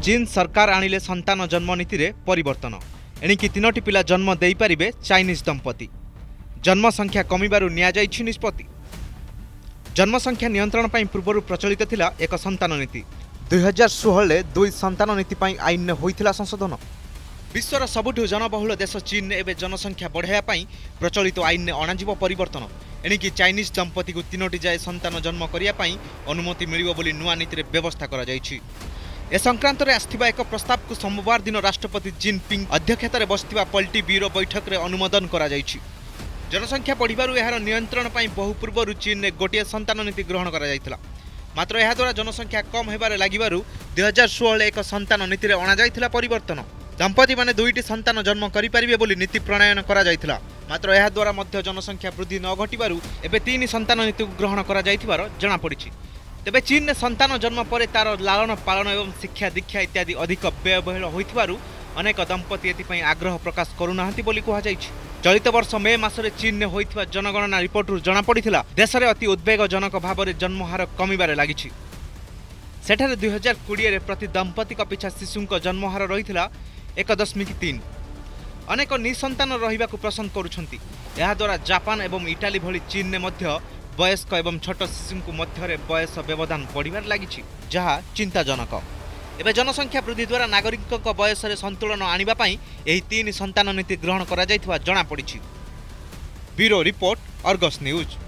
चीन सरकार आनिले संतान जन्म नीति रे परिवर्तन। एणिकी 3टी पिला जन्म देई पारिबे चाइनीज दंपति। जन्म संख्या कमिबारु निया जाइछि निष्पत्ति। जन्म संख्या नियंत्रण पई पूर्वरु प्रचलित थिला एक संतान नीति। 2016 ले 2 संतान नीति पई आईन ने होइथिला संशोधन। विश्वर सबुठु जनबहुल देश चीन ने एबे जनसंख्या बढ़ाया पई प्रचलित आईन ने अणाजिब परिवर्तन। एणिकी चाइनीज दंपति को 3टी जाए संतान जन्म करिया पई अनुमति मिलिबो बोली नुआ नीति रे व्यवस्था करा जाइछि। ए संक्रांत रे आस्थिबा एक प्रस्ताव को सोमवार दिन राष्ट्रपति जिनपिंग अध्यक्षता रे बसथिबा पलटी ब्यूरो बैठक रे अनुमोदन करा जाइछि। जनसंख्या बढ़िबारु एहार नियंत्रण पई बहु पूर्वरु चीन ने गोटिए संतान नीति ग्रहण करा जाइथिला। मात्र एहा द्वारा जनसंख्या कम हेबारे लागिबारु 2016 एक संतान नीति रे अणा जाइथिला परिवर्तन। दंपति माने 2टी संतान जन्म करि परिबे बोली नीति प्रणयन करा जाइथिला। मात्र एहा द्वारा मध्य जनसंख्या वृद्धि न घटिबारु एबे 3 संतान नीति ग्रहण करा जाइथिबार जणा पड़िछि। तेबे चीन ने संतान जन्म पर तार लालन पालन एवं शिक्षा दीक्षा इत्यादि अधिक व्ययबहुल होइथिबारु अनेक दंपति एथिपई आग्रह प्रकाश करुनाहांती बोली कहा जाइछि। चलित वर्ष मे मासरे चीन ने होइथिबा जनगणना रिपोर्टरु जणा पड़िथिला देश रे अति उद्वेगजनक भाव जन्म हार कमिबारे लागिछि। सेठारे 2020 रे प्रति दंपति पिछा शिशुंक जन्म हार रहिथिला 1.3। अनेक निसंतान रहिबाकु पसंद करुछंती। एहा द्वारा जापान एवं इटाली भली चीन ने मध्य वयस्क एवं छोट शिशु मध्य बयस व्यवधान बढ़िबार लागिछि, जहा चिंताजनक। एबे जनसंख्या वृद्धि द्वारा नागरिक बयस रे संतुलन आनिबा पई एही 3 संतान नीति ग्रहण करा जाइथिबा जणा पड़िछि। Bureau report, Argus news.